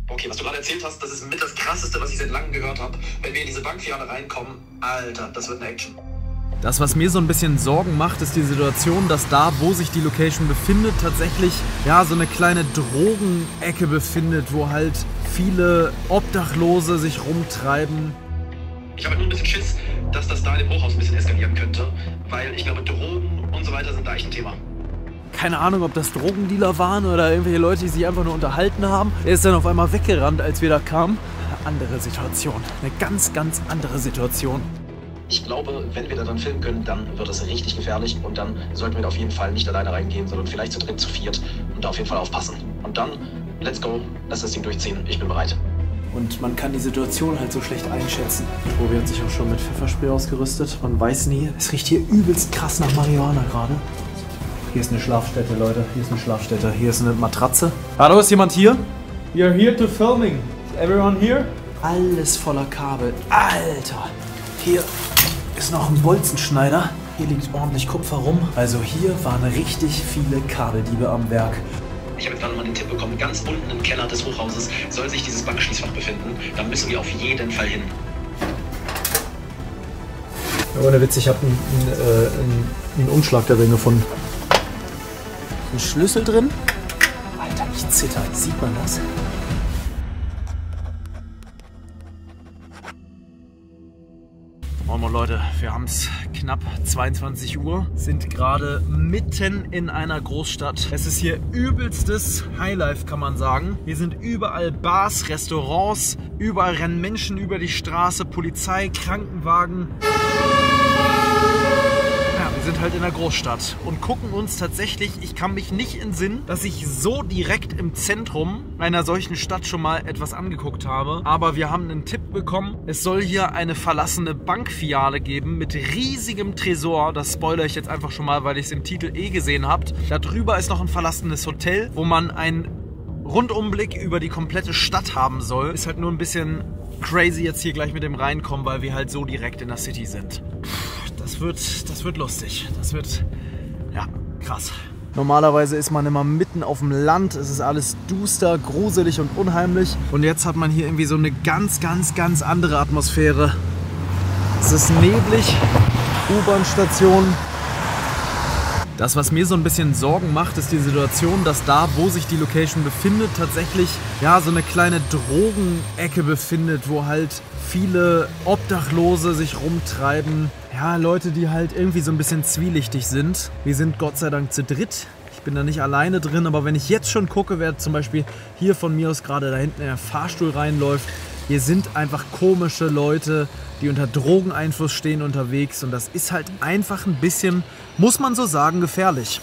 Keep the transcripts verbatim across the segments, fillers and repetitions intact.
Okay, was du gerade erzählt hast, das ist mit das Krasseste, was ich seit langem gehört habe. Wenn wir in diese Bankfiliale reinkommen, Alter, das wird eine Action. Das, was mir so ein bisschen Sorgen macht, ist die Situation, dass da, wo sich die Location befindet, tatsächlich ja so eine kleine Drogenecke befindet, wo halt viele Obdachlose sich rumtreiben. Ich habe nur ein bisschen Schiss, dass das da in dem Hochhaus ein bisschen eskalieren könnte, weil ich glaube, Drogen und so weiter sind da echt ein Thema. Keine Ahnung, ob das Drogendealer waren oder irgendwelche Leute, die sich einfach nur unterhalten haben. Er ist dann auf einmal weggerannt, als wir da kamen. Eine andere Situation, eine ganz, ganz andere Situation. Ich glaube, wenn wir da dann filmen können, dann wird es richtig gefährlich und dann sollten wir da auf jeden Fall nicht alleine reingehen, sondern vielleicht zu dritt, zu viert und da auf jeden Fall aufpassen. Und dann, let's go, lass das Ding durchziehen, ich bin bereit. Und man kann die Situation halt so schlecht einschätzen. Tobi hat sich auch schon mit Pfefferspray ausgerüstet, man weiß nie. Es riecht hier übelst krass nach Marihuana gerade. Hier ist eine Schlafstätte, Leute, hier ist eine Schlafstätte, hier ist eine Matratze. Hallo, ist jemand hier? We are here to filming. Is everyone here? Alles voller Kabel, Alter. Hier ist noch ein Bolzenschneider. Hier liegt ordentlich Kupfer rum. Also hier waren richtig viele Kabeldiebe am Werk. Ich habe jetzt gerade mal den Tipp bekommen, ganz unten im Keller des Hochhauses soll sich dieses Bankschließfach befinden. Da müssen wir auf jeden Fall hin. Ja, ohne Witz, ich habe einen, einen, äh, einen, einen Umschlag darin gefunden. Ein Schlüssel drin. Alter, ich zitter. Sieht man das? Moin Leute, wir haben es knapp zweiundzwanzig Uhr, sind gerade mitten in einer Großstadt. Es ist hier übelstes Highlife, kann man sagen. Hier sind überall Bars, Restaurants, überall rennen Menschen über die Straße, Polizei, Krankenwagen. Ja, wir sind halt in der Großstadt und gucken uns tatsächlich, ich kann mich nicht entsinnen, dass ich so direkt im Zentrum einer solchen Stadt schon mal etwas angeguckt habe. Aber wir haben einen Tipp bekommen, es soll hier eine verlassene Bankfiliale geben mit riesigem Tresor. Das spoilere ich jetzt einfach schon mal, weil ich es im Titel eh gesehen habt. Da drüber ist noch ein verlassenes Hotel, wo man einen Rundumblick über die komplette Stadt haben soll. Ist halt nur ein bisschen crazy jetzt hier gleich mit dem Reinkommen, weil wir halt so direkt in der City sind. Das wird, das wird lustig. Das wird, ja, krass. Normalerweise ist man immer mitten auf dem Land. Es ist alles duster, gruselig und unheimlich. Und jetzt hat man hier irgendwie so eine ganz, ganz, ganz andere Atmosphäre. Es ist neblig, U-Bahn-Station. Das, was mir so ein bisschen Sorgen macht, ist die Situation, dass da, wo sich die Location befindet, tatsächlich ja so eine kleine Drogenecke befindet, wo halt viele Obdachlose sich rumtreiben. Ja, Leute, die halt irgendwie so ein bisschen zwielichtig sind. Wir sind Gott sei Dank zu dritt. Ich bin da nicht alleine drin, aber wenn ich jetzt schon gucke, wer zum Beispiel hier von mir aus gerade da hinten in den Fahrstuhl reinläuft, hier sind einfach komische Leute, die unter Drogeneinfluss stehen unterwegs und das ist halt einfach ein bisschen, muss man so sagen, gefährlich.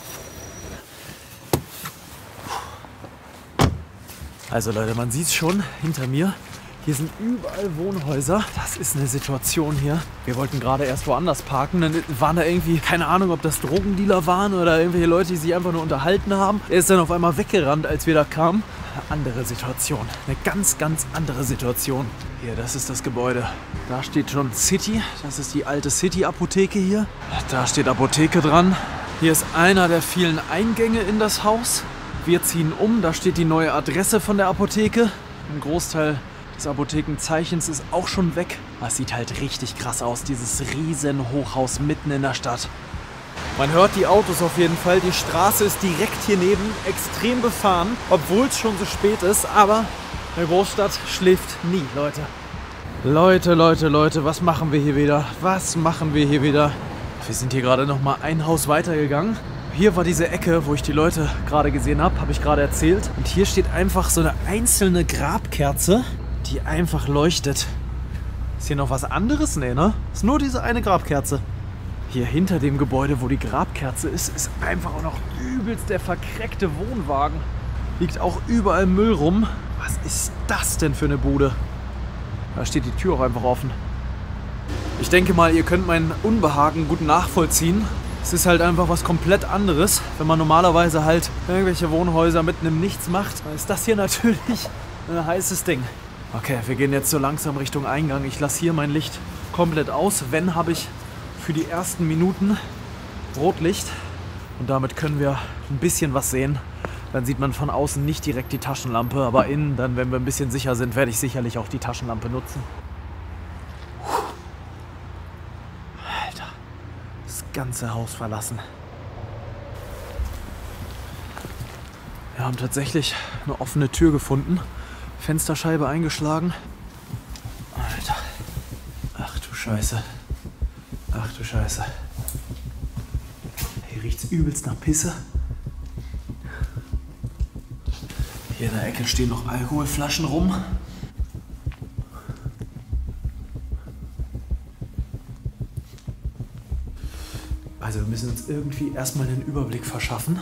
Also Leute, man sieht es schon hinter mir. Hier sind überall Wohnhäuser. Das ist eine Situation hier. Wir wollten gerade erst woanders parken. Dann waren da irgendwie, keine Ahnung, ob das Drogendealer waren oder irgendwelche Leute, die sich einfach nur unterhalten haben. Er ist dann auf einmal weggerannt, als wir da kamen. Eine andere Situation. Eine ganz, ganz andere Situation. Hier, das ist das Gebäude. Da steht schon City. Das ist die alte City-Apotheke hier. Da steht Apotheke dran. Hier ist einer der vielen Eingänge in das Haus. Wir ziehen um. Da steht die neue Adresse von der Apotheke. Ein Großteil des Apothekenzeichens ist auch schon weg. Das sieht halt richtig krass aus, dieses riesen Hochhaus mitten in der Stadt. Man hört die Autos auf jeden Fall, die Straße ist direkt hier neben, extrem befahren, obwohl es schon so spät ist, aber eine Großstadt schläft nie, Leute. Leute, Leute, Leute, was machen wir hier wieder? Was machen wir hier wieder? Wir sind hier gerade noch mal ein Haus weitergegangen. Hier war diese Ecke, wo ich die Leute gerade gesehen habe, habe ich gerade erzählt. Und hier steht einfach so eine einzelne Grabkerze, die einfach leuchtet. Ist hier noch was anderes? Nee, ne? Ist nur diese eine Grabkerze. Hier hinter dem Gebäude, wo die Grabkerze ist, ist einfach auch noch übelst der verkreckte Wohnwagen. Liegt auch überall Müll rum. Was ist das denn für eine Bude? Da steht die Tür auch einfach offen. Ich denke mal, ihr könnt mein Unbehagen gut nachvollziehen. Es ist halt einfach was komplett anderes. Wenn man normalerweise halt irgendwelche Wohnhäuser mitten im Nichts macht, dann ist das hier natürlich ein heißes Ding. Okay, wir gehen jetzt so langsam Richtung Eingang. Ich lasse hier mein Licht komplett aus. Wenn, habe ich für die ersten Minuten Rotlicht. Und damit können wir ein bisschen was sehen. Dann sieht man von außen nicht direkt die Taschenlampe, aber innen, dann, wenn wir ein bisschen sicher sind, werde ich sicherlich auch die Taschenlampe nutzen. Alter, das ganze Haus verlassen. Wir haben tatsächlich eine offene Tür gefunden, Fensterscheibe eingeschlagen. Alter, ach du Scheiße, ach du Scheiße. Hier riecht's übelst nach Pisse. Hier in der Ecke stehen noch Alkoholflaschen rum. Also wir müssen uns irgendwie erstmal einen Überblick verschaffen.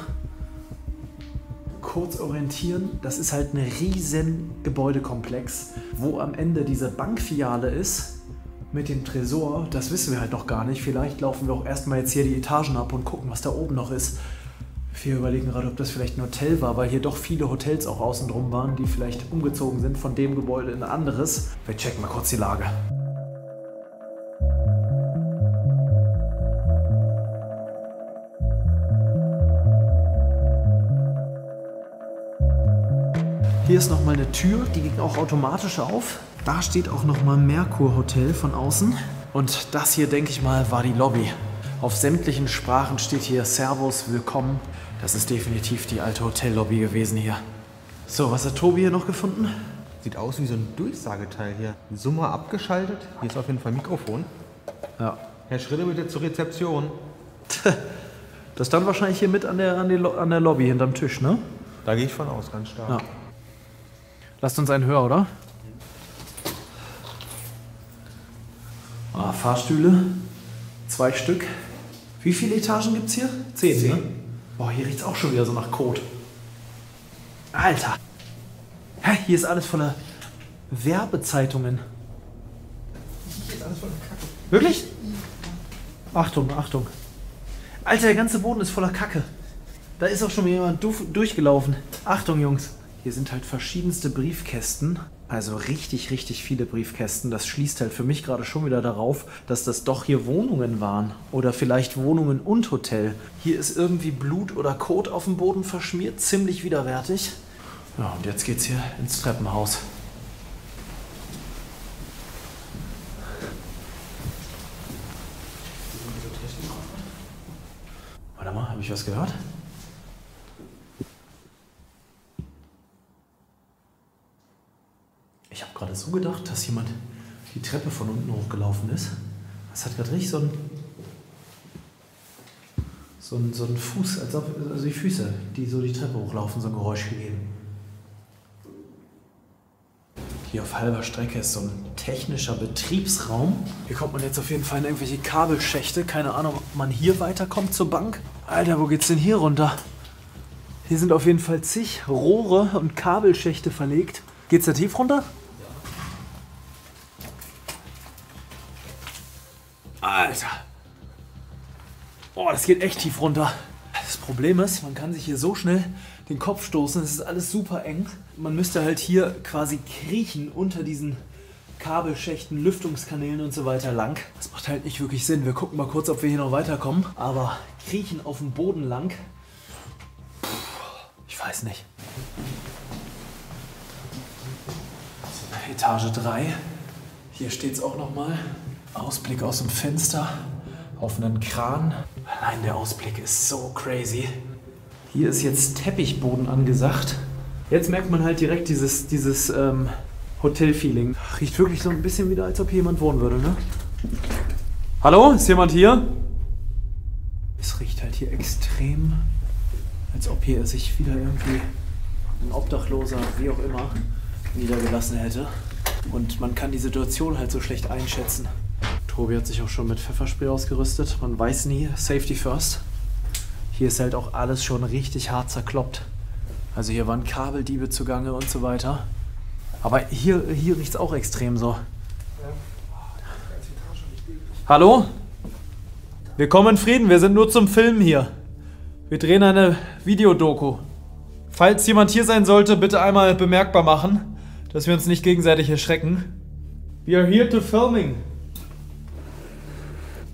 Kurz orientieren, das ist halt ein riesen Gebäudekomplex, wo am Ende diese Bankfiliale ist mit dem Tresor. Das wissen wir halt noch gar nicht. Vielleicht laufen wir auch erstmal jetzt hier die Etagen ab und gucken, was da oben noch ist. Wir überlegen gerade, ob das vielleicht ein Hotel war, weil hier doch viele Hotels auch außen drum waren, die vielleicht umgezogen sind von dem Gebäude in ein anderes. Wir checken mal kurz die Lage. Hier ist nochmal eine Tür, die geht auch automatisch auf. Da steht auch nochmal Merkur Hotel von außen. Und das hier, denke ich mal, war die Lobby. Auf sämtlichen Sprachen steht hier Servus, willkommen. Das ist definitiv die alte Hotellobby gewesen hier. So, was hat Tobi hier noch gefunden? Sieht aus wie so ein Durchsageteil hier. Summer abgeschaltet. Hier ist auf jeden Fall ein Mikrofon. Ja. Herr Schritte bitte zur Rezeption. Das stand wahrscheinlich hier mit an der, an, die Lo- an der Lobby hinterm Tisch, ne? Da gehe ich von aus, ganz stark. Ja. Lasst uns einen hören, oder? Ah, Fahrstühle. Zwei Stück. Wie viele Etagen gibt's hier? Zehn, Zehn. Ne? Boah, hier riecht's auch schon wieder so nach Kot. Alter. Hä, hier ist alles voller Werbezeitungen. Hier ist alles voller Kacke. Wirklich? Achtung, Achtung. Alter, der ganze Boden ist voller Kacke. Da ist auch schon wieder jemand du- durchgelaufen. Achtung, Jungs. Hier sind halt verschiedenste Briefkästen. Also richtig, richtig viele Briefkästen. Das schließt halt für mich gerade schon wieder darauf, dass das doch hier Wohnungen waren. Oder vielleicht Wohnungen und Hotel. Hier ist irgendwie Blut oder Kot auf dem Boden verschmiert. Ziemlich widerwärtig. Ja, und jetzt geht's hier ins Treppenhaus. Warte mal, habe ich was gehört? Ich habe gerade so gedacht, dass jemand die Treppe von unten hochgelaufen ist. Das hat gerade richtig so ein, so ein, so ein Fuß, als ob, also die Füße, die so die Treppe hochlaufen, so ein Geräusch gegeben. Hier auf halber Strecke ist so ein technischer Betriebsraum. Hier kommt man jetzt auf jeden Fall in irgendwelche Kabelschächte. Keine Ahnung, ob man hier weiterkommt zur Bank. Alter, wo geht's denn hier runter? Hier sind auf jeden Fall zig Rohre und Kabelschächte verlegt. Geht's da tief runter? Alter. Oh, das geht echt tief runter. Das Problem ist, man kann sich hier so schnell den Kopf stoßen. Es ist alles super eng. Man müsste halt hier quasi kriechen unter diesen Kabelschächten, Lüftungskanälen und so weiter lang. Das macht halt nicht wirklich Sinn. Wir gucken mal kurz, ob wir hier noch weiterkommen. Aber kriechen auf dem Boden lang, ich weiß nicht. Etage drei. Hier steht es auch nochmal. Ausblick aus dem Fenster auf einen Kran. Allein der Ausblick ist so crazy. Hier ist jetzt Teppichboden angesagt. Jetzt merkt man halt direkt dieses, dieses ähm, Hotel-Feeling. Riecht wirklich so ein bisschen wieder, als ob hier jemand wohnen würde, ne? Hallo? Ist jemand hier? Es riecht halt hier extrem, als ob hier sich wieder irgendwie ein Obdachloser, wie auch immer, niedergelassen hätte. Und man kann die Situation halt so schlecht einschätzen. Tobi hat sich auch schon mit Pfefferspray ausgerüstet. Man weiß nie, Safety first. Hier ist halt auch alles schon richtig hart zerkloppt. Also hier waren Kabeldiebe zugange und so weiter. Aber hier, hier riecht es auch extrem so. Hallo? Wir kommen in Frieden, wir sind nur zum Filmen hier. Wir drehen eine Videodoku. Falls jemand hier sein sollte, bitte einmal bemerkbar machen, dass wir uns nicht gegenseitig erschrecken. We are here to filming.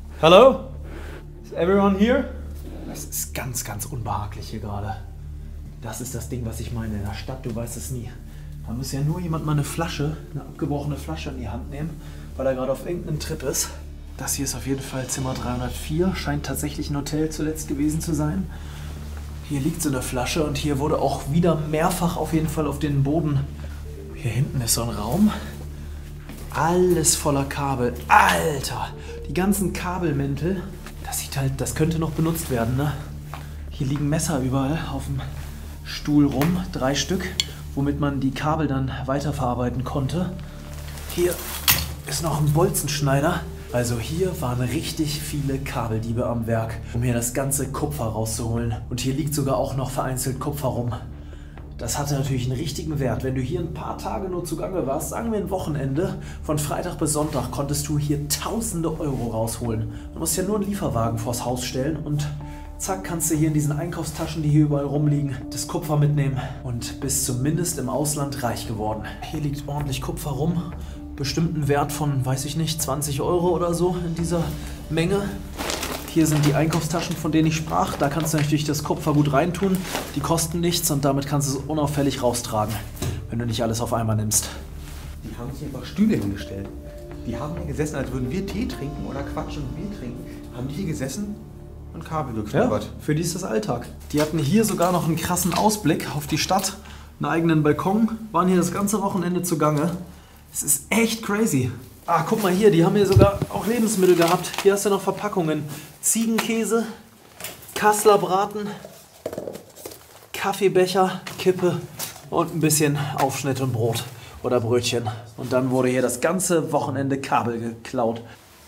Hello? Is everyone here? Das ist ganz, ganz unbehaglich hier gerade. Das ist das Ding, was ich meine. In der Stadt, du weißt es nie. Da muss ja nur jemand mal eine Flasche, eine abgebrochene Flasche in die Hand nehmen, weil er gerade auf irgendeinem Trip ist. Das hier ist auf jeden Fall Zimmer dreihundertvier. Scheint tatsächlich ein Hotel zuletzt gewesen zu sein. Hier liegt so eine Flasche und hier wurde auch wieder mehrfach auf jeden Fall auf den Boden. Hier hinten ist so ein Raum. Alles voller Kabel. Alter! Die ganzen Kabelmäntel. Das sieht halt, das könnte noch benutzt werden, ne? Hier liegen Messer überall auf dem Stuhl rum. Drei Stück, womit man die Kabel dann weiterverarbeiten konnte. Hier ist noch ein Bolzenschneider. Also hier waren richtig viele Kabeldiebe am Werk, um hier das ganze Kupfer rauszuholen. Und hier liegt sogar auch noch vereinzelt Kupfer rum. Das hatte natürlich einen richtigen Wert. Wenn du hier ein paar Tage nur zugange warst, sagen wir ein Wochenende, von Freitag bis Sonntag, konntest du hier tausende Euro rausholen. Du musst ja nur einen Lieferwagen vors Haus stellen und zack, kannst du hier in diesen Einkaufstaschen, die hier überall rumliegen, das Kupfer mitnehmen und bist zumindest im Ausland reich geworden. Hier liegt ordentlich Kupfer rum. Bestimmten Wert von, weiß ich nicht, zwanzig Euro oder so in dieser Menge. Hier sind die Einkaufstaschen, von denen ich sprach. Da kannst du natürlich das Kupfer gut reintun. Die kosten nichts und damit kannst du es unauffällig raustragen, wenn du nicht alles auf einmal nimmst. Die haben sich einfach Stühle hingestellt. Die haben hier gesessen, als würden wir Tee trinken oder Quatsch und Bier trinken. Haben die hier gesessen und Kabel geknabbert. Ja, für die ist das Alltag. Die hatten hier sogar noch einen krassen Ausblick auf die Stadt, einen eigenen Balkon, waren hier das ganze Wochenende zugange. Es ist echt crazy. Ah, guck mal hier, die haben hier sogar auch Lebensmittel gehabt. Hier hast du noch Verpackungen. Ziegenkäse, Kasseler Braten, Kaffeebecher, Kippe und ein bisschen Aufschnitt und Brot oder Brötchen. Und dann wurde hier das ganze Wochenende Kabel geklaut.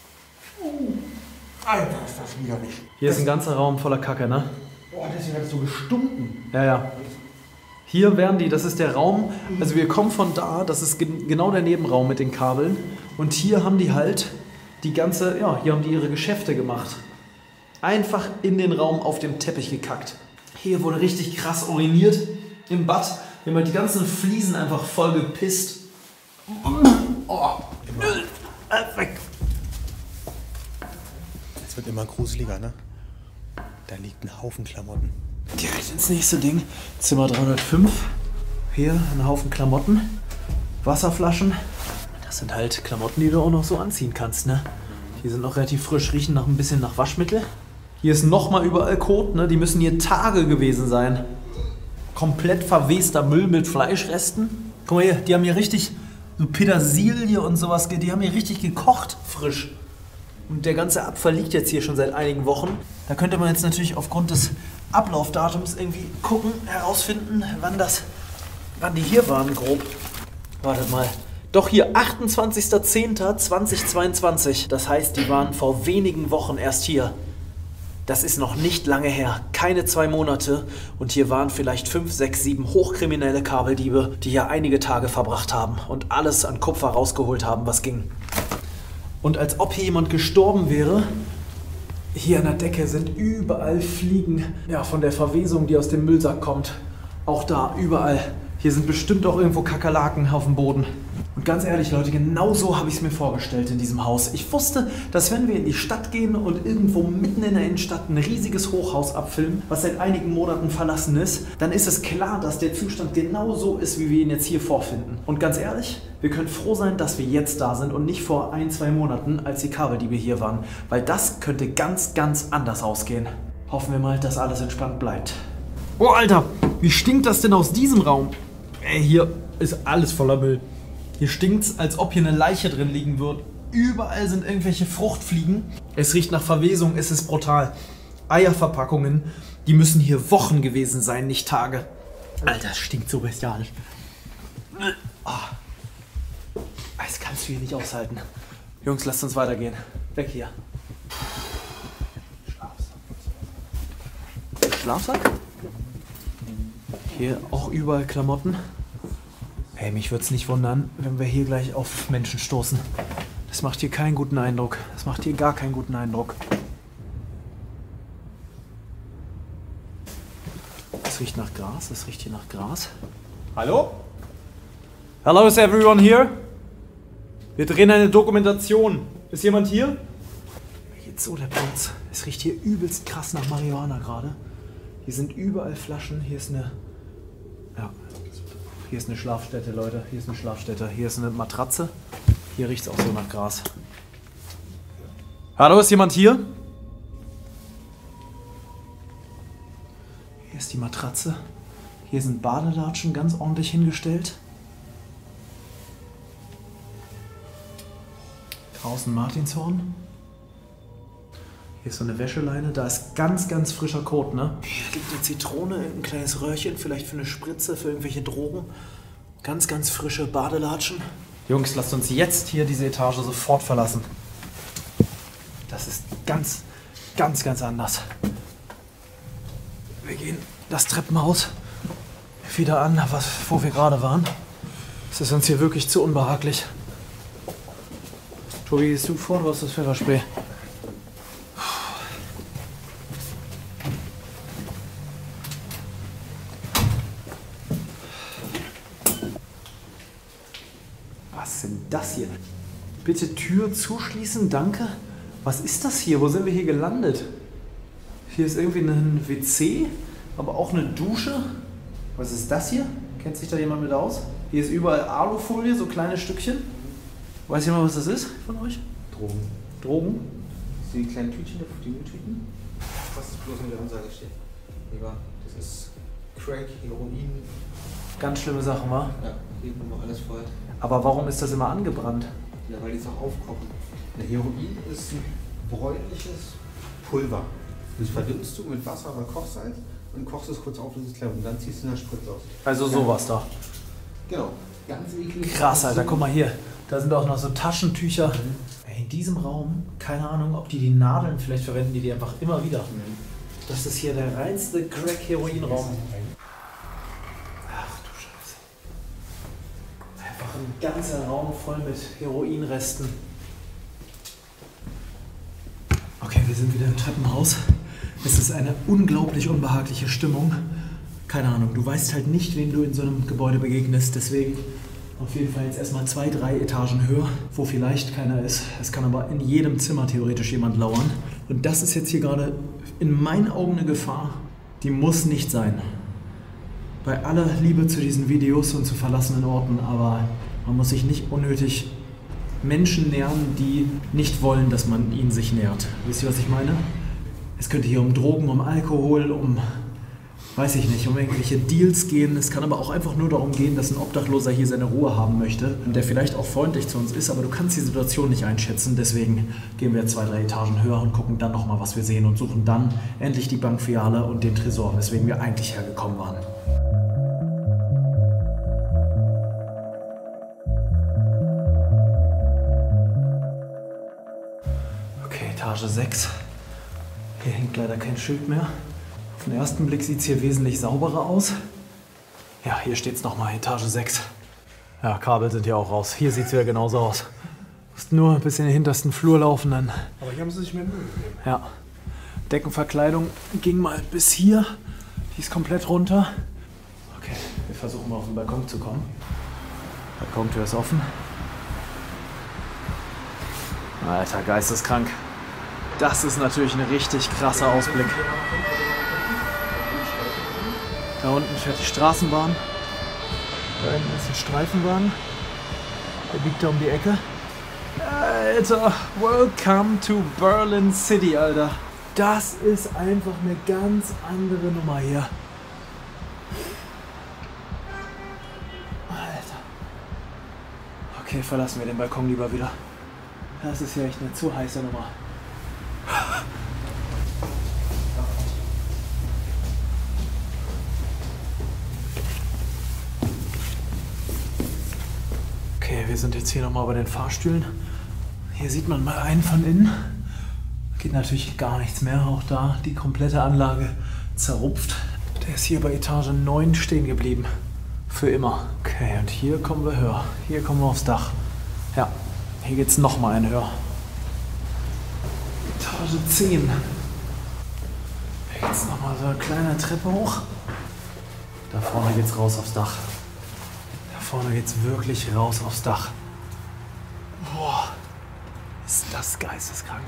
Alter, ist das widerlich. Hier ist ein ganzer Raum voller Kacke, ne? Boah, deswegen hat es so gestunken. Ja, ja. Hier wären die, das ist der Raum, also wir kommen von da, das ist gen genau der Nebenraum mit den Kabeln. Und hier haben die halt die ganze, ja, hier haben die ihre Geschäfte gemacht. Einfach in den Raum auf dem Teppich gekackt. Hier wurde richtig krass uriniert im Bad. Hier haben halt die ganzen Fliesen einfach voll gepisst. Oh. Weg. Es wird immer gruseliger, ne? Da liegt ein Haufen Klamotten. Direkt ins nächste Ding. Zimmer dreihundertfünf. Hier ein Haufen Klamotten. Wasserflaschen. Das sind halt Klamotten, die du auch noch so anziehen kannst, ne? Die sind noch relativ frisch, riechen noch ein bisschen nach Waschmittel. Hier ist nochmal überall Kot, ne? Die müssen hier Tage gewesen sein. Komplett verwester Müll mit Fleischresten. Guck mal hier, die haben hier richtig so Petersilie und sowas, die haben hier richtig gekocht, frisch. Und der ganze Abfall liegt jetzt hier schon seit einigen Wochen. Da könnte man jetzt natürlich aufgrund des Ablaufdatums irgendwie gucken, herausfinden, wann das, wann die hier waren, grob. Wartet mal. Doch hier, achtundzwanzigster zehnter zweitausendzweiundzwanzig. Das heißt, die waren vor wenigen Wochen erst hier. Das ist noch nicht lange her, keine zwei Monate. Und hier waren vielleicht fünf, sechs, sieben hochkriminelle Kabeldiebe, die hier einige Tage verbracht haben und alles an Kupfer rausgeholt haben, was ging. Und als ob hier jemand gestorben wäre, hier an der Decke sind überall Fliegen, ja, von der Verwesung, die aus dem Müllsack kommt. Auch da, überall. Hier sind bestimmt auch irgendwo Kakerlaken auf dem Boden. Und ganz ehrlich, Leute, genau so habe ich es mir vorgestellt in diesem Haus. Ich wusste, dass wenn wir in die Stadt gehen und irgendwo mitten in der Innenstadt ein riesiges Hochhaus abfilmen, was seit einigen Monaten verlassen ist, dann ist es klar, dass der Zustand genau so ist, wie wir ihn jetzt hier vorfinden. Und ganz ehrlich, wir können froh sein, dass wir jetzt da sind und nicht vor ein, zwei Monaten, als die Kabeldiebe hier waren. Weil das könnte ganz, ganz anders ausgehen. Hoffen wir mal, dass alles entspannt bleibt. Oh, Alter, wie stinkt das denn aus diesem Raum? Ey, hier ist alles voller Müll. Hier stinkt's, als ob hier eine Leiche drin liegen würde. Überall sind irgendwelche Fruchtfliegen. Es riecht nach Verwesung, es ist brutal. Eierverpackungen, die müssen hier Wochen gewesen sein, nicht Tage. Alter, es stinkt so bestialisch. Oh. Das kannst du hier nicht aushalten. Jungs, lasst uns weitergehen. Weg hier. Schlafsack. Schlafsack? Hier auch überall Klamotten. Hey, mich würde es nicht wundern, wenn wir hier gleich auf Menschen stoßen. Das macht hier keinen guten Eindruck. Das macht hier gar keinen guten Eindruck. Es riecht nach Gras. Es riecht hier nach Gras. Hallo? Hello, is everyone here? Wir drehen eine Dokumentation. Ist jemand hier? Jetzt so der Platz. Es riecht hier übelst krass nach Marihuana gerade. Hier sind überall Flaschen. Hier ist eine Hier ist eine Schlafstätte, Leute. Hier ist eine Schlafstätte. Hier ist eine Matratze. Hier riecht es auch so nach Gras. Hallo, ist jemand hier? Hier ist die Matratze. Hier sind Badelatschen ganz ordentlich hingestellt. Draußen Martinshorn. Hier ist so eine Wäscheleine. Da ist ganz, ganz frischer Kot, ne? Hier liegt eine Zitrone, ein kleines Röhrchen, vielleicht für eine Spritze, für irgendwelche Drogen. Ganz, ganz frische Badelatschen. Jungs, lasst uns jetzt hier diese Etage sofort verlassen. Das ist ganz, ganz, ganz anders. Wir gehen das Treppenhaus wieder an, was, wo wir gerade waren. Es ist uns hier wirklich zu unbehaglich. Tobi, gehst du vor? Du hast das Pfefferspray. Was ist denn das hier? Bitte Tür zuschließen, danke. Was ist das hier? Wo sind wir hier gelandet? Hier ist irgendwie ein W C, aber auch eine Dusche. Was ist das hier? Kennt sich da jemand mit aus? Hier ist überall Alufolie, so kleine Stückchen. Weiß jemand, was das ist von euch? Drogen. Drogen? Die kleinen Tütchen, die Tüten? Was ist bloß mit der Ansage steht? Lieber, das ist Crack, Heroin. Ganz schlimme Sachen, wa? Ja, hier noch alles voll. Aber warum ist das immer angebrannt? Ja, weil die es auch aufkochen. Der Heroin ist ein bräunliches Pulver. Das verdünnst du mit Wasser oder Kochsalz und kochst es kurz auf, das ist klar. Und dann ziehst du in der Spritze aus. Also sowas da. Genau. Ganz eklig. Krass, Alter, guck mal hier. Da sind auch noch so Taschentücher. Mhm. Ey, in diesem Raum, keine Ahnung, ob die die Nadeln vielleicht verwenden, die die einfach immer wieder. Mhm. Das ist hier der reinste Crack-Heroin-Raum. Ach du Scheiße. Einfach ein ganzer Raum voll mit Heroinresten. Okay, wir sind wieder im Treppenhaus. Es ist eine unglaublich unbehagliche Stimmung. Keine Ahnung, du weißt halt nicht, wem du in so einem Gebäude begegnest. Deswegen auf jeden Fall jetzt erstmal zwei, drei Etagen höher, wo vielleicht keiner ist. Es kann aber in jedem Zimmer theoretisch jemand lauern. Und das ist jetzt hier gerade in meinen Augen eine Gefahr, die muss nicht sein. Bei aller Liebe zu diesen Videos und zu verlassenen Orten, aber man muss sich nicht unnötig Menschen nähern, die nicht wollen, dass man ihnen sich nähert. Wisst ihr, was ich meine? Es könnte hier um Drogen, um Alkohol, um, weiß ich nicht, um irgendwelche Deals gehen. Es kann aber auch einfach nur darum gehen, dass ein Obdachloser hier seine Ruhe haben möchte und der vielleicht auch freundlich zu uns ist, aber du kannst die Situation nicht einschätzen. Deswegen gehen wir zwei, drei Etagen höher und gucken dann nochmal, was wir sehen und suchen dann endlich die Bankfiliale und den Tresor, weswegen wir eigentlich hergekommen waren. Etage sechs. Hier hängt leider kein Schild mehr. Auf den ersten Blick sieht es hier wesentlich sauberer aus. Ja, hier steht es nochmal, Etage sechs. Ja, Kabel sind hier auch raus. Hier sieht es wieder genauso aus. Du musst nur bis in den hintersten Flur laufen dann. Aber hier haben sie sich mehr Mühe gegeben. Ja. Deckenverkleidung ging mal bis hier. Die ist komplett runter. Okay, wir versuchen mal auf den Balkon zu kommen. Balkontür ist offen. Alter, geisteskrank. Das ist natürlich ein richtig krasser Ausblick. Da unten fährt die Straßenbahn. Da hinten ist ein Streifenwagen. Der biegt da um die Ecke. Alter, welcome to Berlin City, Alter. Das ist einfach eine ganz andere Nummer hier. Alter. Okay, verlassen wir den Balkon lieber wieder. Das ist ja echt eine zu heiße Nummer. Okay, wir sind jetzt hier nochmal bei den Fahrstühlen. Hier sieht man mal einen von innen. Geht natürlich gar nichts mehr. Auch da die komplette Anlage zerrupft. Der ist hier bei Etage neun stehen geblieben. Für immer. Okay, und hier kommen wir höher. Hier kommen wir aufs Dach. Ja, hier geht's nochmal ein höher. Etage zehn. Hier geht's nochmal so eine kleine Treppe hoch. Da vorne geht's raus aufs Dach. Da vorne geht's wirklich raus aufs Dach. Boah, ist das geisteskrank.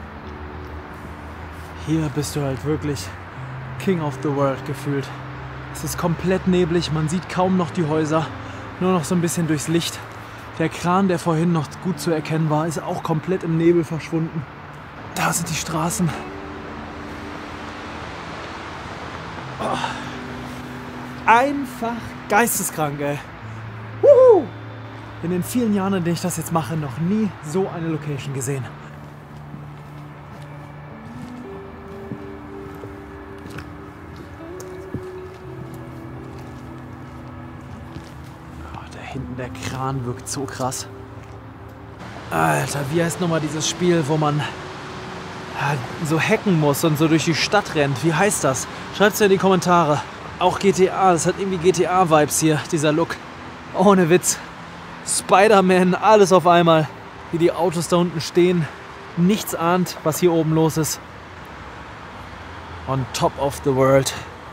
Hier bist du halt wirklich King of the World gefühlt. Es ist komplett neblig, man sieht kaum noch die Häuser, nur noch so ein bisschen durchs Licht. Der Kran, der vorhin noch gut zu erkennen war, ist auch komplett im Nebel verschwunden. Da sind die Straßen. Oh. Einfach geisteskrank, ey. Wuhu! In den vielen Jahren, in denen ich das jetzt mache, noch nie so eine Location gesehen. Hinten der Kran wirkt so krass. Alter, wie heißt nochmal dieses Spiel, wo man ja, so hacken muss und so durch die Stadt rennt? Wie heißt das? Schreibt's mir in die Kommentare. Auch G T A, das hat irgendwie G T A-Vibes hier, dieser Look. Ohne Witz. Spider-Man, alles auf einmal. Wie die Autos da unten stehen. Nichts ahnt, was hier oben los ist. On top of the world.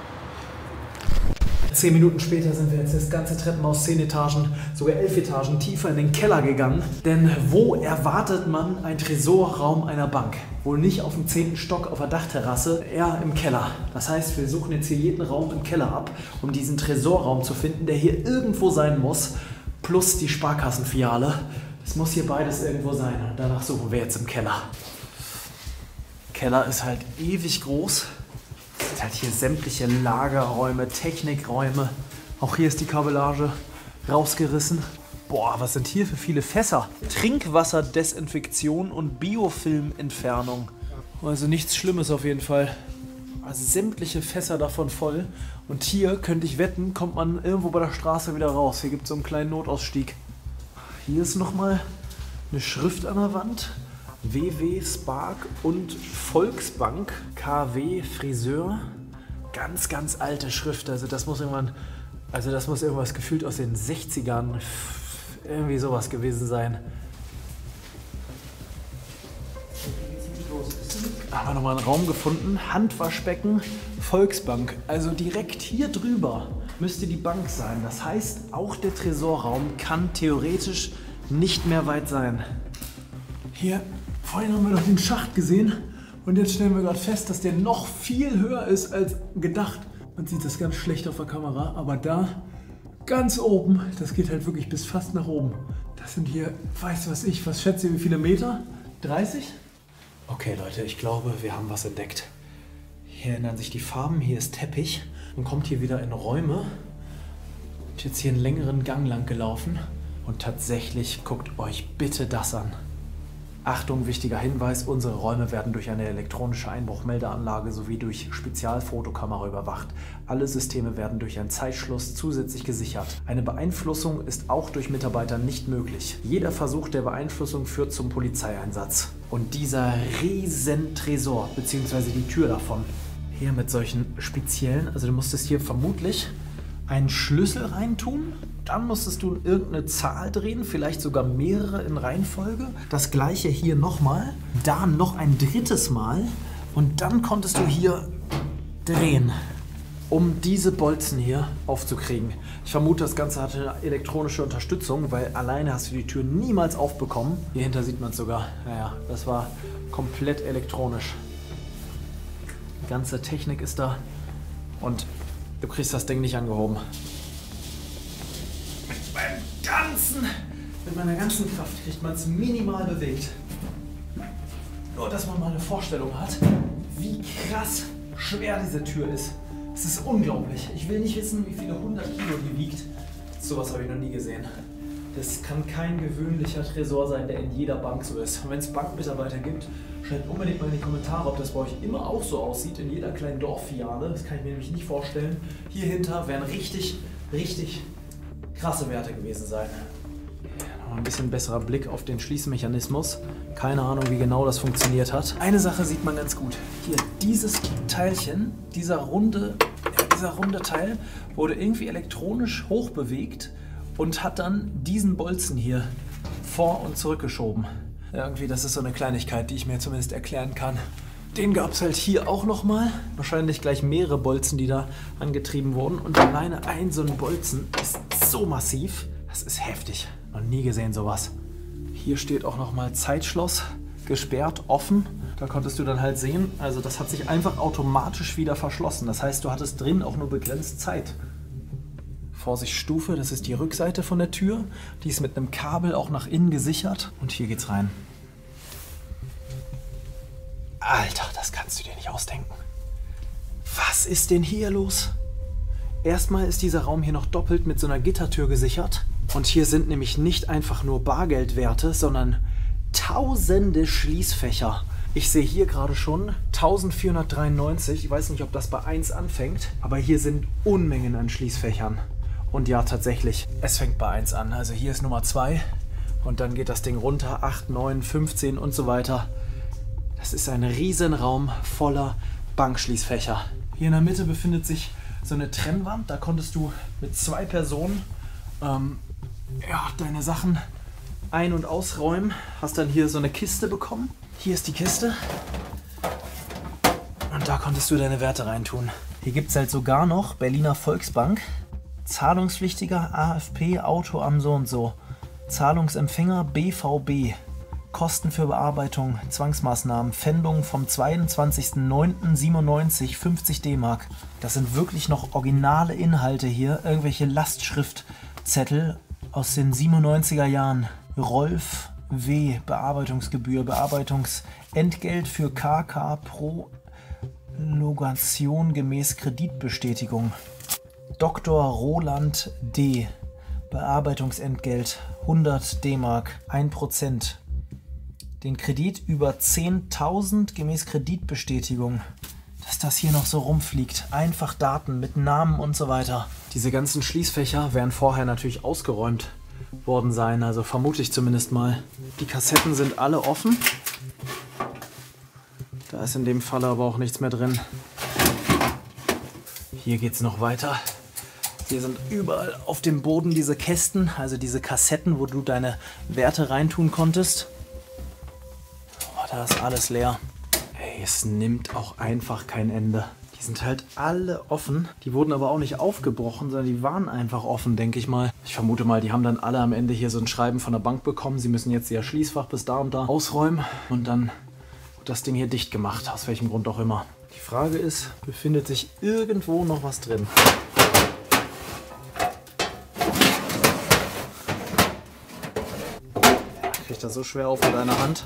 Zehn Minuten später sind wir jetzt das ganze Treppenhaus zehn Etagen, sogar elf Etagen tiefer in den Keller gegangen. Denn wo erwartet man einen Tresorraum einer Bank? Wohl nicht auf dem zehnten Stock auf der Dachterrasse, eher im Keller. Das heißt, wir suchen jetzt hier jeden Raum im Keller ab, um diesen Tresorraum zu finden, der hier irgendwo sein muss. Plus die Sparkassenfiliale. Es muss hier beides irgendwo sein. Und danach suchen wir jetzt im Keller. Keller ist halt ewig groß. Es sind halt hier sämtliche Lagerräume, Technikräume. Auch hier ist die Kabellage rausgerissen. Boah, was sind hier für viele Fässer? Trinkwasserdesinfektion und Biofilmentfernung. Also nichts Schlimmes auf jeden Fall. Also sämtliche Fässer davon voll. Und hier, könnte ich wetten, kommt man irgendwo bei der Straße wieder raus. Hier gibt es so einen kleinen Notausstieg. Hier ist nochmal eine Schrift an der Wand. W W Spark und Volksbank, K W Friseur. Ganz, ganz alte Schrift. Also das muss irgendwann, also das muss irgendwas gefühlt aus den sechzigern, irgendwie sowas gewesen sein. Haben wir nochmal einen Raum gefunden. Handwaschbecken, Volksbank. Also direkt hier drüber müsste die Bank sein. Das heißt, auch der Tresorraum kann theoretisch nicht mehr weit sein. Hier, vorhin haben wir noch den Schacht gesehen und jetzt stellen wir gerade fest, dass der noch viel höher ist als gedacht. Man sieht das ganz schlecht auf der Kamera, aber da ganz oben, das geht halt wirklich bis fast nach oben. Das sind hier, weiß was ich, was schätzt ihr, wie viele Meter? dreißig? Okay Leute, ich glaube, wir haben was entdeckt. Hier ändern sich die Farben, hier ist Teppich. Man kommt hier wieder in Räume. Und jetzt hier einen längeren Gang lang gelaufen. Und tatsächlich guckt euch bitte das an. Achtung, wichtiger Hinweis, unsere Räume werden durch eine elektronische Einbruchmeldeanlage sowie durch Spezialfotokamera überwacht. Alle Systeme werden durch einen Zeitschluss zusätzlich gesichert. Eine Beeinflussung ist auch durch Mitarbeiter nicht möglich. Jeder Versuch der Beeinflussung führt zum Polizeieinsatz. Und dieser riesen Tresor, beziehungsweise die Tür davon, hier mit solchen speziellen, also du musstest hier vermutlich einen Schlüssel reintun. Dann musstest du irgendeine Zahl drehen, vielleicht sogar mehrere in Reihenfolge. Das gleiche hier nochmal, da noch ein drittes Mal und dann konntest du hier drehen, um diese Bolzen hier aufzukriegen. Ich vermute, das Ganze hatte eine elektronische Unterstützung, weil alleine hast du die Tür niemals aufbekommen. Hier hinter sieht man es sogar. Naja, das war komplett elektronisch. Die ganze Technik ist da und du kriegst das Ding nicht angehoben. Mit meinem ganzen, mit meiner ganzen Kraft kriegt man es minimal bewegt. Nur, dass man mal eine Vorstellung hat, wie krass schwer diese Tür ist. Es ist unglaublich. Ich will nicht wissen, wie viele hundert Kilo die wiegt. Sowas habe ich noch nie gesehen. Das kann kein gewöhnlicher Tresor sein, der in jeder Bank so ist. Und wenn es Bankmitarbeiter gibt, schreibt unbedingt mal in die Kommentare, ob das bei euch immer auch so aussieht, in jeder kleinen Dorffiliale. Das kann ich mir nämlich nicht vorstellen. Hier hinter werden richtig, richtig krasse Werte gewesen sein. Noch ein bisschen besserer Blick auf den Schließmechanismus. Keine Ahnung, wie genau das funktioniert hat. Eine Sache sieht man ganz gut. Hier, dieses Teilchen, dieser runde, ja, dieser runde Teil, wurde irgendwie elektronisch hochbewegt und hat dann diesen Bolzen hier vor- und zurückgeschoben. Irgendwie, das ist so eine Kleinigkeit, die ich mir zumindest erklären kann. Den gab es halt hier auch nochmal. Wahrscheinlich gleich mehrere Bolzen, die da angetrieben wurden. Und alleine ein so ein Bolzen ist so massiv. Das ist heftig. Noch nie gesehen sowas. Hier steht auch nochmal Zeitschloss, gesperrt, offen. Da konntest du dann halt sehen, also das hat sich einfach automatisch wieder verschlossen. Das heißt, du hattest drin auch nur begrenzt Zeit. Vorsicht, Stufe, das ist die Rückseite von der Tür. Die ist mit einem Kabel auch nach innen gesichert. Und hier geht's rein. Alter, das kannst du dir nicht ausdenken. Was ist denn hier los? Erstmal ist dieser Raum hier noch doppelt mit so einer Gittertür gesichert. Und hier sind nämlich nicht einfach nur Bargeldwerte, sondern tausende Schließfächer. Ich sehe hier gerade schon eintausendvierhundertdreiundneunzig. Ich weiß nicht, ob das bei eins anfängt, aber hier sind Unmengen an Schließfächern. Und ja, tatsächlich, es fängt bei eins an. Also hier ist Nummer zwei und dann geht das Ding runter, acht, neun, fünfzehn und so weiter. Das ist ein Riesenraum voller Bankschließfächer. Hier in der Mitte befindet sich so eine Trennwand. Da konntest du mit zwei Personen ähm, ja, deine Sachen ein- und ausräumen. Hast dann hier so eine Kiste bekommen. Hier ist die Kiste. Und da konntest du deine Werte reintun. Hier gibt es halt sogar noch Berliner Volksbank. Zahlungspflichtiger A F P, Auto am so und so. Zahlungsempfänger B V B. Kosten für Bearbeitung, Zwangsmaßnahmen, Pfändung vom zweiundzwanzigsten neunten siebenundneunzig, fünfzig D-Mark. Das sind wirklich noch originale Inhalte hier. Irgendwelche Lastschriftzettel aus den siebenundneunziger Jahren. Rolf W. Bearbeitungsgebühr, Bearbeitungsentgelt für K K Prolongation gemäß Kreditbestätigung. Doktor Roland D. Bearbeitungsentgelt hundert D-Mark, ein Prozent. Den Kredit über zehntausend gemäß Kreditbestätigung. Dass das hier noch so rumfliegt. Einfach Daten mit Namen und so weiter. Diese ganzen Schließfächer werden vorher natürlich ausgeräumt worden sein. Also vermute ich zumindest mal. Die Kassetten sind alle offen. Da ist in dem Fall aber auch nichts mehr drin. Hier geht es noch weiter. Hier sind überall auf dem Boden diese Kästen, also diese Kassetten, wo du deine Werte reintun konntest. Oh, da ist alles leer. Ey, es nimmt auch einfach kein Ende. Die sind halt alle offen. Die wurden aber auch nicht aufgebrochen, sondern die waren einfach offen, denke ich mal. Ich vermute mal, die haben dann alle am Ende hier so ein Schreiben von der Bank bekommen. Sie müssen jetzt ihr Schließfach bis da und da ausräumen. Und dann wird das Ding hier dicht gemacht, aus welchem Grund auch immer. Die Frage ist, befindet sich irgendwo noch was drin? Kriegt das so schwer auf mit einer Hand.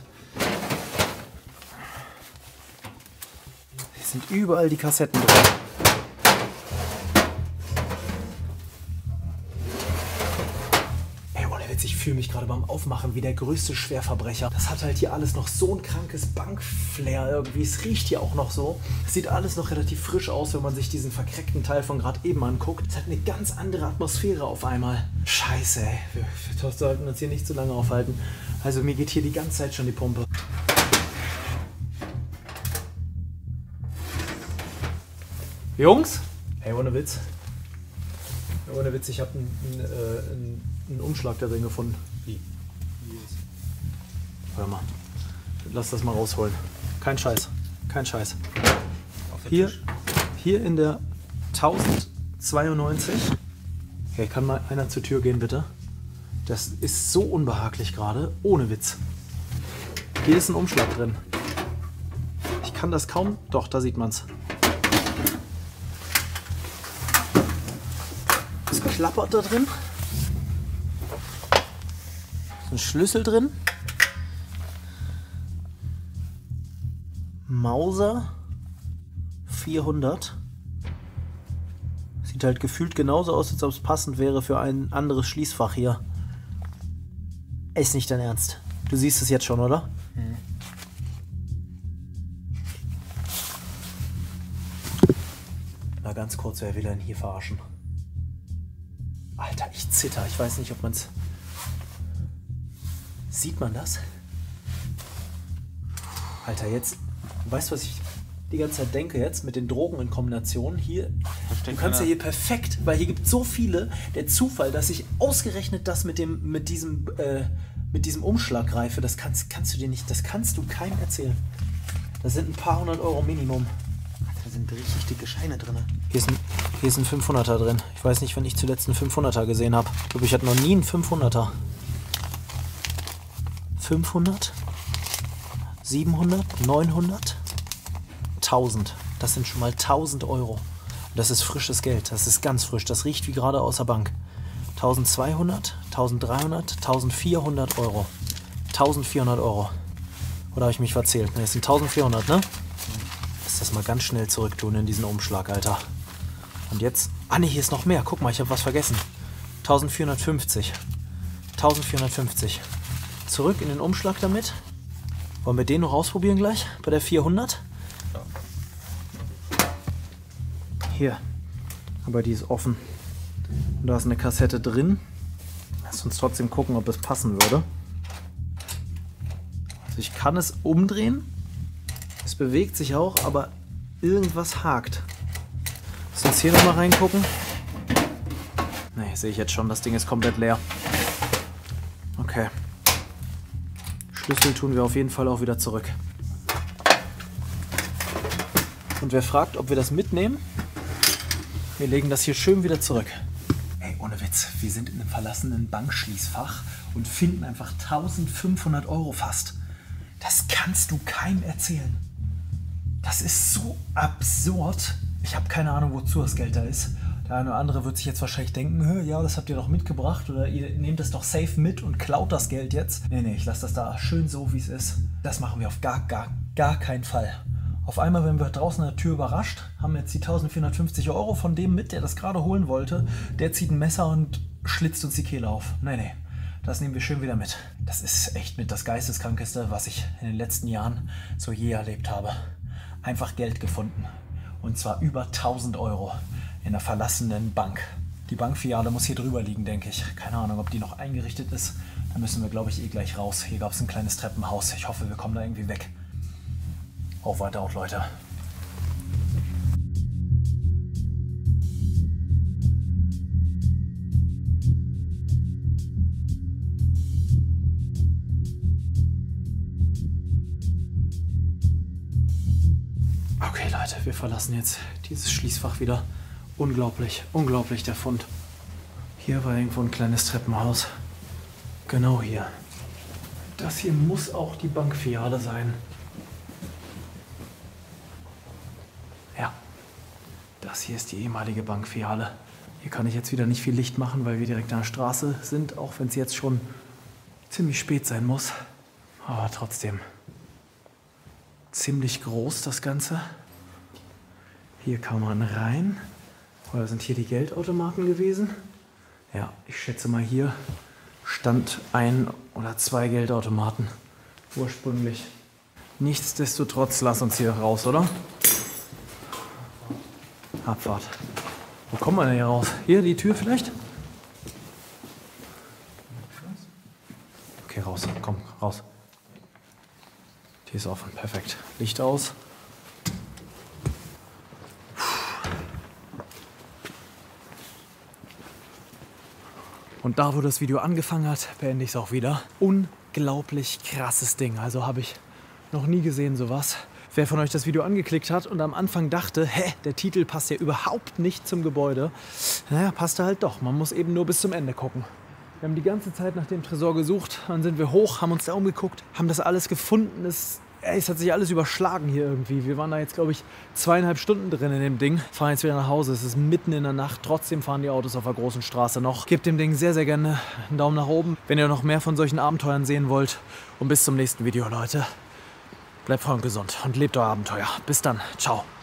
Es sind überall die Kassetten drin. Ey, ohne Witz, ich fühle mich gerade beim Aufmachen wie der größte Schwerverbrecher. Das hat halt hier alles noch so ein krankes Bankflair irgendwie. Es riecht hier auch noch so. Es sieht alles noch relativ frisch aus, wenn man sich diesen vercrackten Teil von gerade eben anguckt. Es hat eine ganz andere Atmosphäre auf einmal. Scheiße, ey. Wir, wir sollten uns hier nicht zu lange aufhalten. Also mir geht hier die ganze Zeit schon die Pumpe. Jungs? Ey, ohne Witz. Ohne Witz, ich habe einen, einen, einen Umschlag da drin gefunden. Wie? Hör mal. Lass das mal rausholen. Kein Scheiß. Kein Scheiß. Hier, hier in der tausendzweiundneunzig. Okay, kann mal einer zur Tür gehen, bitte? Das ist so unbehaglich gerade. Ohne Witz. Hier ist ein Umschlag drin. Ich kann das kaum... Doch, da sieht man's. Es klappert da drin. Ist ein Schlüssel drin. Mauser vierhundert. Sieht halt gefühlt genauso aus, als ob es passend wäre für ein anderes Schließfach hier. Ist nicht dein Ernst. Du siehst es jetzt schon, oder? Hm. Na ganz kurz, wer will denn hier verarschen? Alter, ich zitter. Ich weiß nicht, ob man's... Sieht man das? Alter, jetzt... Weißt du, was ich die ganze Zeit denke jetzt mit den Drogen in Kombination? Hier, du kannst ja hier perfekt, weil hier gibt so viele, der Zufall, dass ich ausgerechnet das mit dem, mit diesem, äh, mit diesem Umschlag greife, das kannst, kannst du dir nicht, das kannst du keinem erzählen. Da sind ein paar hundert Euro Minimum. Da sind richtig dicke Scheine drin. Hier ist ein, hier ist ein fünfhunderter drin. Ich weiß nicht, wenn ich zuletzt einen fünfhunderter gesehen habe. Ich glaube, ich hatte noch nie einen fünfhunderter. fünfhundert? siebenhundert, neunhundert, tausend. Das sind schon mal tausend Euro. Und das ist frisches Geld. Das ist ganz frisch. Das riecht wie gerade aus der Bank. eintausendzweihundert, eintausenddreihundert, eintausendvierhundert Euro. eintausendvierhundert Euro. Oder habe ich mich verzählt? Ne, es sind eintausendvierhundert, ne? Lass das mal ganz schnell zurück tun in diesen Umschlag, Alter. Und jetzt... Ah ne, hier ist noch mehr. Guck mal, ich habe was vergessen. eintausendvierhundertfünfzig. eintausendvierhundertfünfzig. Zurück in den Umschlag damit. Wollen wir den noch ausprobieren gleich? Bei der vierhundert? Hier. Aber die ist offen. Und da ist eine Kassette drin. Lass uns trotzdem gucken, ob es passen würde. Also ich kann es umdrehen. Es bewegt sich auch, aber irgendwas hakt. Lass uns hier nochmal reingucken. Ne, sehe ich jetzt schon, das Ding ist komplett leer. Okay. Schlüssel tun wir auf jeden Fall auch wieder zurück. Und wer fragt, ob wir das mitnehmen? Wir legen das hier schön wieder zurück. Ey, ohne Witz, wir sind in einem verlassenen Bankschließfach und finden einfach eintausendfünfhundert Euro fast. Das kannst du keinem erzählen. Das ist so absurd. Ich habe keine Ahnung, wozu das Geld da ist. Der eine oder andere wird sich jetzt wahrscheinlich denken, ja, das habt ihr doch mitgebracht oder ihr nehmt es doch safe mit und klaut das Geld jetzt. Nee, nee, ich lasse das da schön so, wie es ist. Das machen wir auf gar, gar, gar keinen Fall. Auf einmal, wenn wir draußen an der Tür überrascht, haben jetzt die eintausendvierhundertfünfzig Euro von dem mit, der das gerade holen wollte. Der zieht ein Messer und schlitzt uns die Kehle auf. Nee, nee, das nehmen wir schön wieder mit. Das ist echt mit das Geisteskrankeste, was ich in den letzten Jahren so je erlebt habe. Einfach Geld gefunden. Und zwar über tausend Euro in einer verlassenen Bank. Die Bankfiliale muss hier drüber liegen, denke ich. Keine Ahnung, ob die noch eingerichtet ist. Da müssen wir, glaube ich, eh gleich raus. Hier gab es ein kleines Treppenhaus. Ich hoffe, wir kommen da irgendwie weg. Auf weiter out, Leute. Okay, Leute, wir verlassen jetzt dieses Schließfach wieder. Unglaublich, unglaublich der Fund. Hier war irgendwo ein kleines Treppenhaus. Genau hier. Das hier muss auch die Bankfiliale sein. Ja, das hier ist die ehemalige Bankfiliale. Hier kann ich jetzt wieder nicht viel Licht machen, weil wir direkt an der Straße sind, auch wenn es jetzt schon ziemlich spät sein muss. Aber trotzdem ziemlich groß das Ganze. Hier kann man rein. Oder sind hier die Geldautomaten gewesen? Ja, ich schätze mal, hier stand ein oder zwei Geldautomaten ursprünglich. Nichtsdestotrotz, lass uns hier raus, oder? Abfahrt. Wo kommen wir denn hier raus? Hier, die Tür vielleicht? Okay, raus. Komm, raus. Die ist offen. Perfekt. Licht aus. Und da, wo das Video angefangen hat, beende ich es auch wieder. Unglaublich krasses Ding. Also habe ich noch nie gesehen sowas. Wer von euch das Video angeklickt hat und am Anfang dachte, hä, der Titel passt ja überhaupt nicht zum Gebäude. Naja, passt er halt doch. Man muss eben nur bis zum Ende gucken. Wir haben die ganze Zeit nach dem Tresor gesucht. Dann sind wir hoch, haben uns da umgeguckt, haben das alles gefunden. Es, ey, es hat sich alles überschlagen hier irgendwie. Wir waren da jetzt, glaube ich, zweieinhalb Stunden drin in dem Ding. Fahren jetzt wieder nach Hause. Es ist mitten in der Nacht. Trotzdem fahren die Autos auf der großen Straße noch. Gebt dem Ding sehr, sehr gerne einen Daumen nach oben, wenn ihr noch mehr von solchen Abenteuern sehen wollt. Und bis zum nächsten Video, Leute. Bleibt voll und gesund und lebt euer Abenteuer. Bis dann. Ciao.